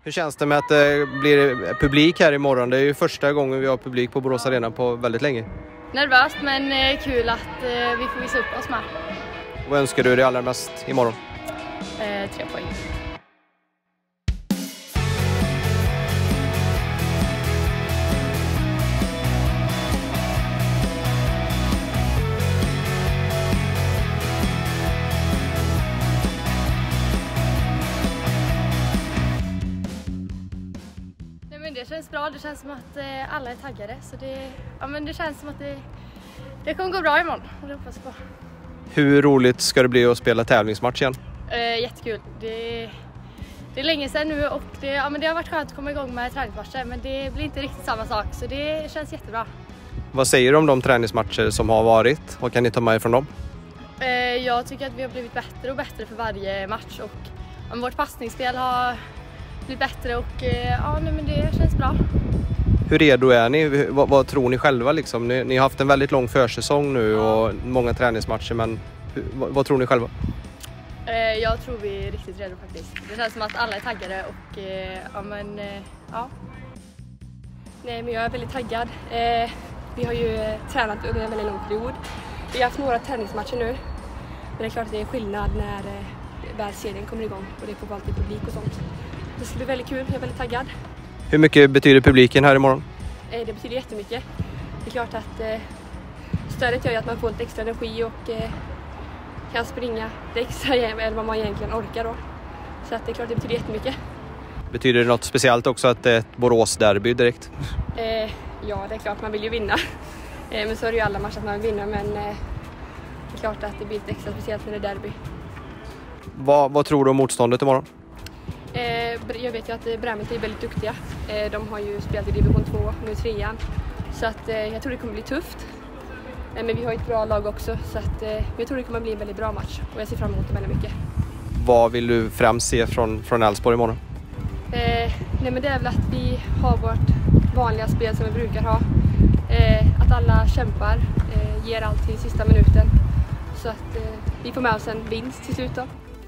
Hur känns det med att det blir publik här imorgon? Det är ju första gången vi har publik på Borås Arena på väldigt länge. Nervöst men kul att vi får visa upp oss med. Vad önskar du dig allra mest imorgon? 3 poäng. Det känns bra, det känns som att alla är taggade, så det känns som att det kommer gå bra imorgon, och det hoppas jag på. Hur roligt ska det bli att spela tävlingsmatch igen? Jättekul, det är länge sedan nu och det har varit skönt att komma igång med träningsmatcher, men det blir inte riktigt samma sak, så det känns jättebra. Vad säger du om de träningsmatcher som har varit? Vad kan ni ta med från dem? Jag tycker att vi har blivit bättre och bättre för varje match, och vårt passningsspel har blir bättre och men det känns bra. Hur redo är ni? Vad tror ni själva liksom? Ni har haft en väldigt lång försäsong nu och många träningsmatcher, men vad tror ni själva? Jag tror vi är riktigt redo faktiskt. Det känns som att alla är taggade och Nej, men jag är väldigt taggad. Vi har ju tränat under en väldigt lång period. Vi har haft några träningsmatcher nu. Men det är klart att det är skillnad när väl serien kommer igång och det får alltid publik och sånt. Det ska bli väldigt kul, jag är väldigt taggad. Hur mycket betyder publiken här imorgon? Det betyder jättemycket. Det är klart att stödet gör att man får lite extra energi och kan springa det extra än vad man egentligen orkar då. Så att det är klart att det betyder jättemycket. Betyder det något speciellt också att det är ett Borås-derby direkt? Ja, det är klart man vill ju vinna. Men så är det ju alla matcher att man vill vinna, men det är klart att det blir lite extra speciellt när det är derby. Vad tror du om motståndet imorgon? Jag vet ju att Brämmet är väldigt duktiga. De har ju spelat i division 2, nu 3:an. Så att jag tror det kommer bli tufft. Men vi har ett bra lag också, så att jag tror det kommer bli en väldigt bra match. Och jag ser fram emot det väldigt mycket. Vad vill du främst se från Elfsborg imorgon? Nej, men det är väl att vi har vårt vanliga spel som vi brukar ha. Att alla kämpar, ger allt till sista minuten. Så att vi får med oss en vinst till slut då.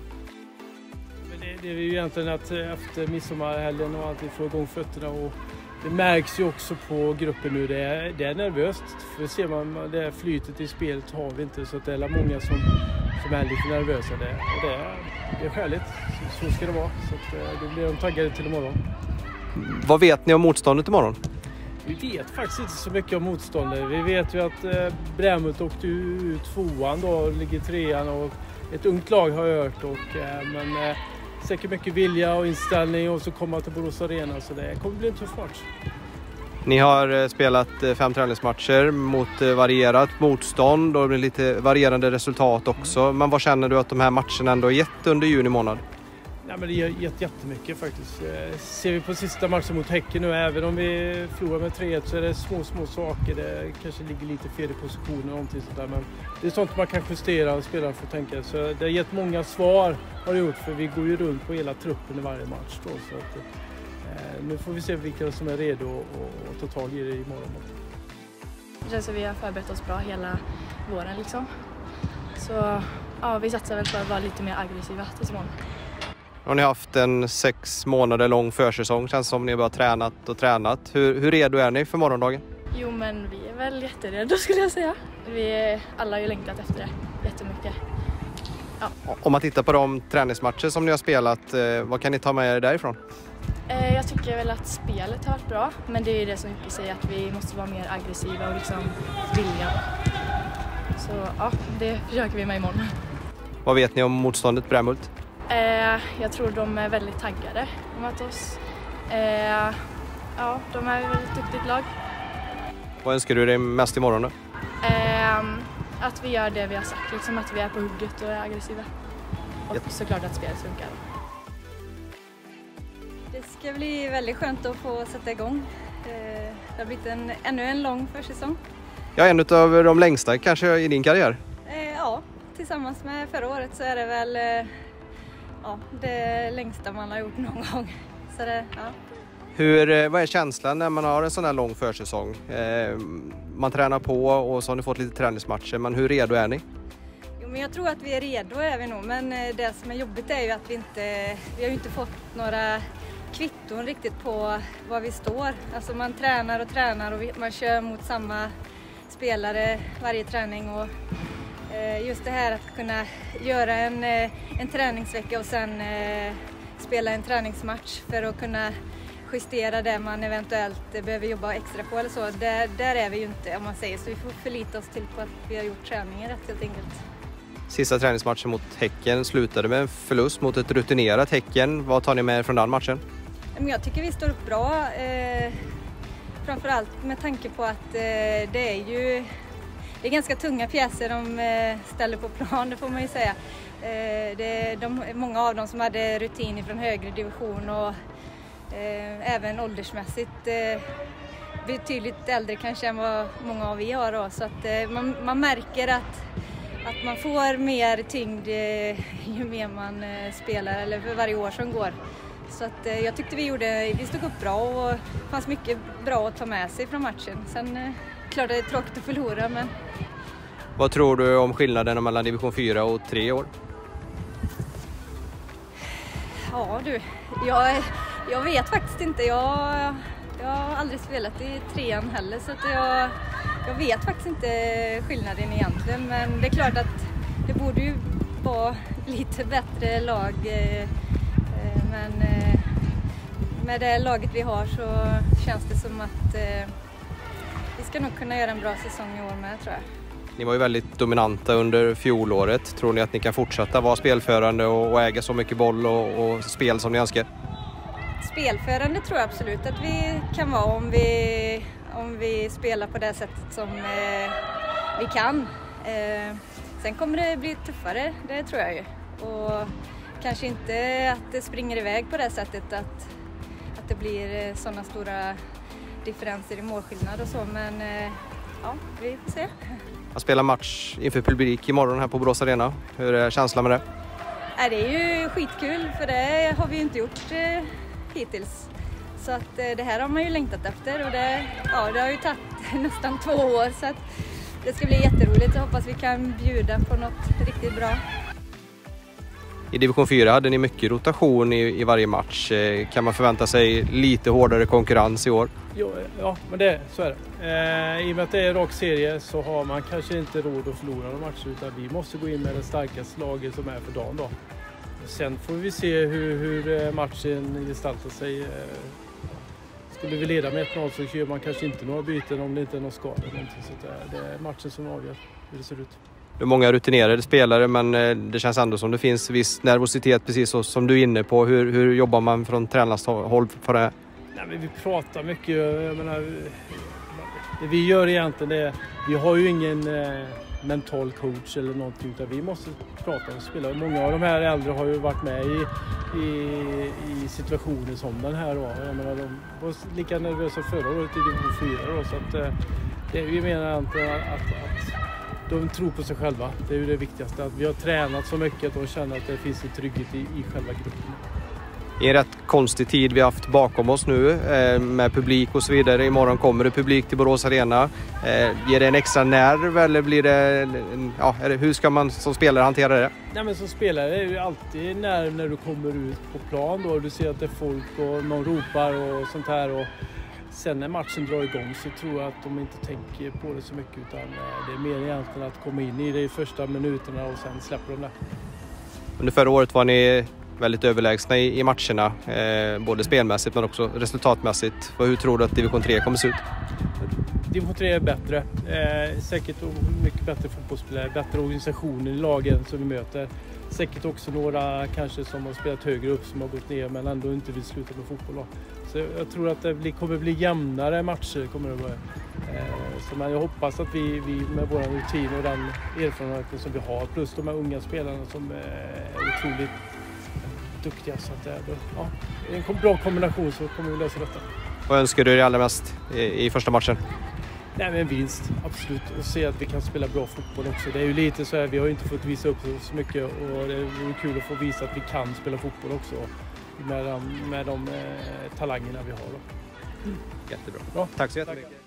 Det är ju egentligen att efter midsommarhelgen och alltid få igång fötterna, och det märks ju också på gruppen nu, det är nervöst. För ser man det här flytet i spelet har vi inte, så att det är många som är lite nervösa. Det är skäligt, så ska det vara. Så att då blir de taggade till imorgon. Vad vet ni om motståndet imorgon? Vi vet faktiskt inte så mycket om motståndet. Vi vet ju att Brämmet åkte ut 2:an då, ligger 3:an, och ett ungt lag har jag hört. Men säkert mycket vilja och inställning och så komma till Borås Arena, så det kommer bli en tuff match. Ni har spelat 5 träningsmatcher mot varierat motstånd och lite varierande resultat också. Men vad känner du att de här matcherna ändå har gett under juni månad? Ja, men det har gett jättemycket faktiskt. Ser vi på sista matchen mot Häcken nu, även om vi förlorar med 3-1, så är det små saker. Det kanske ligger lite fel i positionen och någonting sådär. Men det är sånt man kan justera och spelaren får tänka. Så det har gett många svar, har det gjort, för vi går ju runt på hela truppen i varje match då. Så att, nu får vi se vilka som är redo och ta tag i det imorgon. Det känns som att vi har förberett oss bra hela våren liksom. Så ja, vi satsar väl på att vara lite mer aggressiva tills imorgon. Har ni haft en 6 månader lång försäsong, känns som ni har bara tränat. Hur redo är ni för morgondagen? Jo, men vi är väl jätteredo skulle jag säga. Vi alla har ju längtat efter det jättemycket. Ja. Om man tittar på de träningsmatcher som ni har spelat, vad kan ni ta med er därifrån? Jag tycker väl att spelet har varit bra, men det är ju det som Jocke säger, att vi måste vara mer aggressiva och liksom vilja. Så ja, det försöker vi med imorgon. Vad vet ni om motståndet Brämhult? Jag tror de är väldigt taggade mot oss. Ja, de är ett väldigt duktigt lag. Vad önskar du dig mest imorgon då? Att vi gör det vi har sagt, liksom att vi är på hugget och är aggressiva. Och såklart att spelet funkar. Det ska bli väldigt skönt att få sätta igång. Det har blivit ännu en lång försäsong. Ja, en av de längsta kanske i din karriär. Ja, tillsammans med förra året så är det väl det längsta man har gjort någon gång. Så det, ja. Vad är känslan när man har en sån här lång försäsong? Man tränar på och så har ni fått lite träningsmatcher, men hur redo är ni? Jo, men jag tror att vi är redo är vi nog, men det som är jobbigt är ju att vi har ju inte fått några kvitton riktigt på var vi står. Alltså man tränar och man kör mot samma spelare varje träning. Och just det här att kunna göra en träningsvecka och sen spela en träningsmatch för att kunna justera det man eventuellt behöver jobba extra på eller så. Där är vi ju inte, om man säger så. Vi får förlita oss till på att vi har gjort träningen rätt helt enkelt. Sista träningsmatchen mot Häcken slutade med en förlust mot ett rutinerat Häcken. Vad tar ni med från den matchen? Jag tycker vi står upp bra. Framförallt med tanke på att det är ganska tunga pjäser de ställer på plan, det får man ju säga. Många av dem som hade rutin från högre division och även åldersmässigt betydligt äldre kanske än vad många av vi har då. Så att man märker att man får mer tyngd ju mer man spelar eller för varje år som går. Så att jag tyckte vi stod upp bra och det fanns mycket bra att ta med sig från matchen. Sen klart det är tråkigt att förlora, men... Vad tror du om skillnaden mellan division 4 och 3 år? Ja du, jag vet faktiskt inte. Jag har aldrig spelat i 3:an heller, så att jag vet faktiskt inte skillnaden egentligen. Men det är klart att det borde ju vara lite bättre lag. Men med det laget vi har så känns det som att vi ska nog kunna göra en bra säsong i år med, tror jag. Ni var ju väldigt dominanta under fjolåret. Tror ni att ni kan fortsätta vara spelförande och äga så mycket boll och spel som ni önskar? Spelförande tror jag absolut att vi kan vara om vi spelar på det sättet som vi kan. Sen kommer det bli tuffare, det tror jag ju. Och kanske inte att det springer iväg på det sättet att det blir sådana stora differenser i målskillnad och så, men ja, vi får se. Jag spelar match inför publik imorgon här på Borås Arena. Hur är känslan med det? Det är ju skitkul, för det har vi ju inte gjort hittills. Så att det här har man ju längtat efter och det har ju tagit nästan 2 år, så att det ska bli jätteroligt. Jag hoppas vi kan bjuda på något riktigt bra. I division 4 hade ni mycket rotation i varje match. Kan man förvänta sig lite hårdare konkurrens i år? Ja, men så är det. I och med att det är en rak serie så har man kanske inte råd att förlora de matcher, utan vi måste gå in med det starkaste laget som är för dagen då. Sen får vi se hur matchen gestaltar sig. Skulle vi leda med 1-0 så gör man kanske inte några byten om det inte är någon skada eller någonting. Så det är matchen som avgör hur det ser ut. Det är många rutinerade spelare, men det känns ändå som det finns viss nervositet, precis så som du är inne på. Hur jobbar man från tränarnas håll för det? Nej, men vi pratar mycket. Jag menar, det vi gör egentligen är, vi har ju ingen mental coach eller någonting, utan vi måste prata och spela. Många av de här äldre har ju varit med i situationer som den här. Jag menar, de var lika nervösa förra året i division 4 då, så att vi menar att de tror på sig själva. Det är ju det viktigaste. Att vi har tränat så mycket att de känner att det finns en trygghet i själva gruppen. I en rätt konstig tid vi har haft bakom oss nu med publik och så vidare. Imorgon kommer det publik till Borås Arena. Ger det en extra nerv eller blir det... hur ska man som spelare hantera det? Nej, men som spelare är det ju alltid nerv när du kommer ut på plan då. Du ser att det är folk och någon ropar och sånt här. Och sen när matchen drar igång så tror jag att de inte tänker på det så mycket, utan det är mer egentligen att komma in i det i första minuterna och sen släpper de det. Under förra året var ni väldigt överlägsna i matcherna, både spelmässigt men också resultatmässigt. Hur tror du att division 3 kommer se ut? Division 3 är bättre, säkert mycket bättre fotbollsspelare, bättre organisationer i lagen som vi möter. Säkert också några kanske som har spelat högre upp som har gått ner men ändå inte vill sluta med fotboll. Så jag tror att det kommer bli jämnare matcher. Så jag hoppas att vi med vår rutin och den erfarenheten som vi har, plus de här unga spelarna som är otroligt duktiga, så att det är en bra kombination, så kommer vi lösa detta. Vad önskar du dig allra mest i första matchen? Nej, men en vinst, absolut. Och se att vi kan spela bra fotboll också. Det är ju lite så här, vi har ju inte fått visa upp så mycket och det är kul att få visa att vi kan spela fotboll också med de talangerna vi har. Jättebra. Bra. Tack så jättemycket.